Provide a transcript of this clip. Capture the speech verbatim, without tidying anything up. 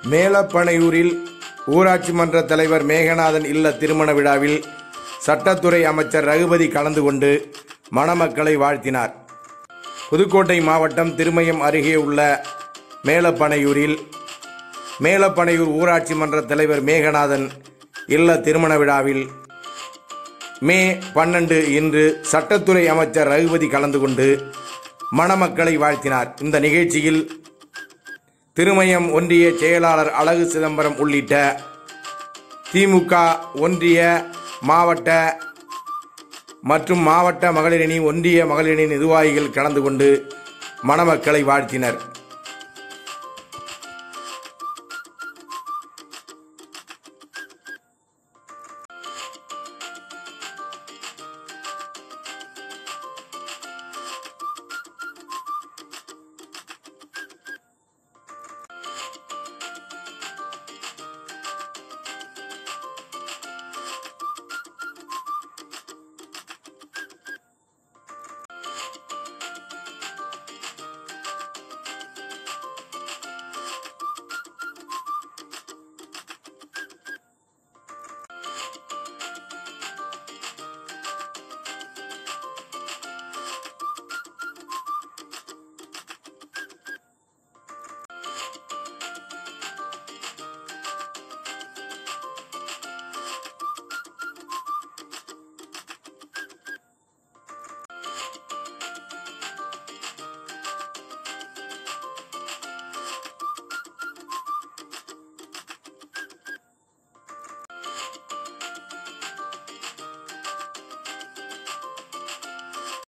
மேலப்பனையூரில் ஊராட்சி மன்ற தலைவர் மேகநாதன் இல்ல திருமண விழாவில் சட்டத்துறை அமைச்சர் ரகுபதி கலந்து கொண்டு மணமக்களை வாழ்த்தினார். புதுக்கோட்டை மாவட்டம் திருமயம் அருகே உள்ள மேலப்பனையூரில் மேலப்பனையூர் ஊராட்சி மன்ற தலைவர் மேகநாதன் இல்ல திருமண விழாவில் மே பன்னெண்டு இன்று சட்டத்துறை அமைச்சர் ரகுபதி கலந்து கொண்டு மணமக்களை வாழ்த்தினார். இந்த நிகழ்ச்சியில் திருமயம் ஒன்றிய செயலாளர் அழகு சிதம்பரம் உள்ளிட்ட திமுக ஒன்றிய மாவட்ட மற்றும் மாவட்ட மகளிரணி ஒன்றிய மகளிரணி நிர்வாகிகள் கலந்து கொண்டு மணமக்களை வாழ்த்தினர்.